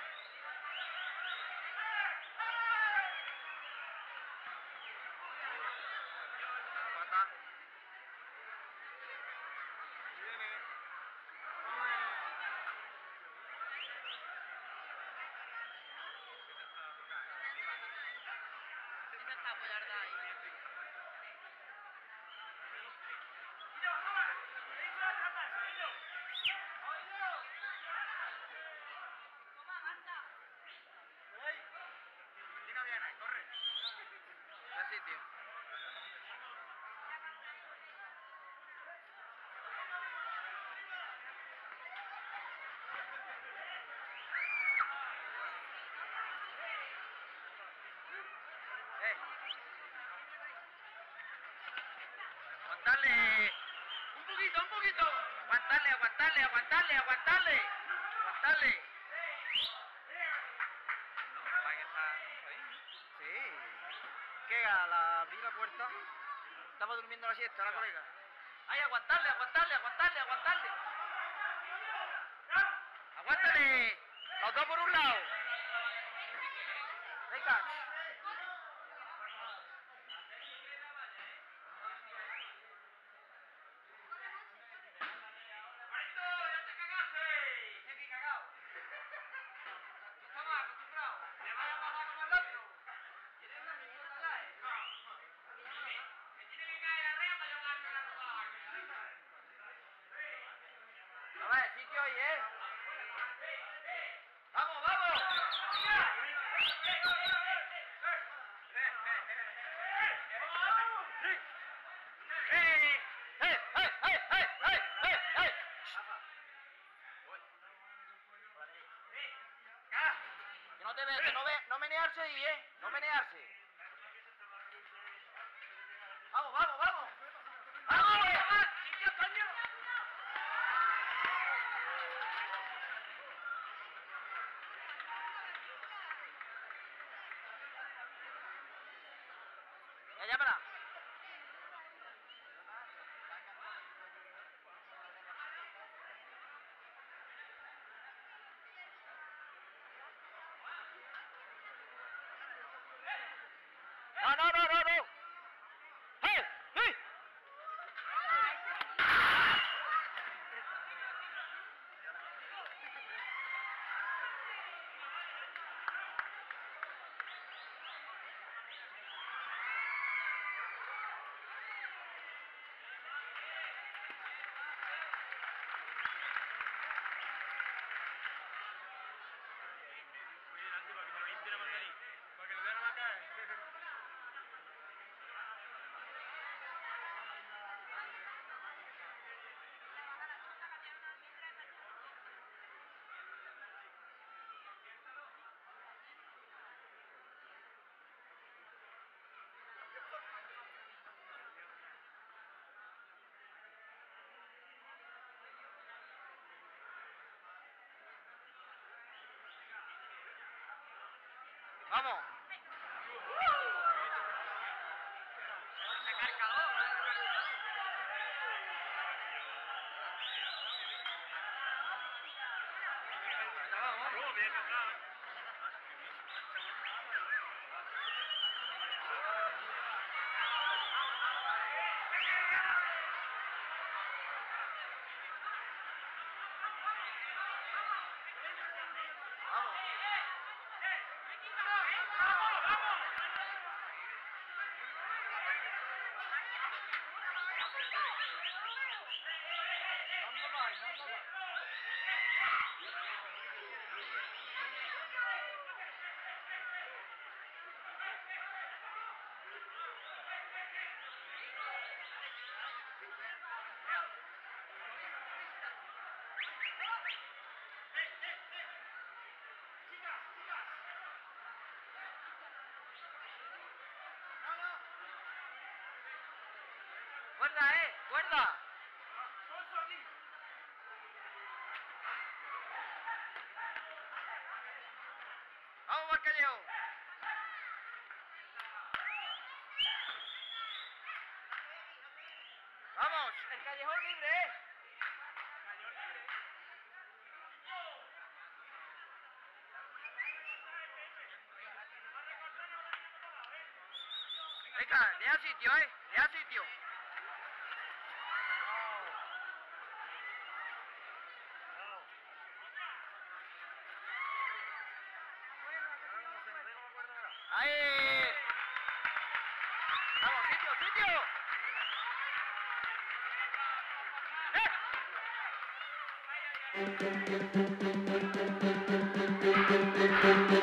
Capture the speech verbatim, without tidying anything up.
Pata. Esa está apoyada ahí. Tira bien ahí, corre. Da sitio. Eh. Aguantarle. Un poquito, un poquito. Aguantarle, aguantarle, aguantarle, aguantarle. Aguantarle. Sí. ¿Qué? ¿A la abrir la puerta? Estamos durmiendo la siesta, la colega. ¡Ay, aguantarle, aguantarle, aguantarle, aguantarle! ¡Aguántale! Los dos por un lado. Venga. A ver, sitio ahí, ¿eh? ¡Vamos, vamos! ¡Eh, eh, eh, eh, eh, eh, eh, eh! Que no te ve, que no ve, no menearse ahí, ¿eh? No menearse. ¡Vamos, vamos, vamos! ¡Vamos! ¡Sitio, coño! Ya, llámala. No, no, no, no, no. ¡Eh! ¡Eh! Para que lo vean a la cara. ¡Vamos! Sacar calor, ¿eh? Oh, bien tocado. ¡Cuerda, eh! ¡Cuerda! ¡Vamos, Marcalleo! ¡Vamos! ¡El callejón libre, eh! Venga, deja sitio, eh. Deja sitio. Ahí. Vamos, sitio, sitio. ¡Eh!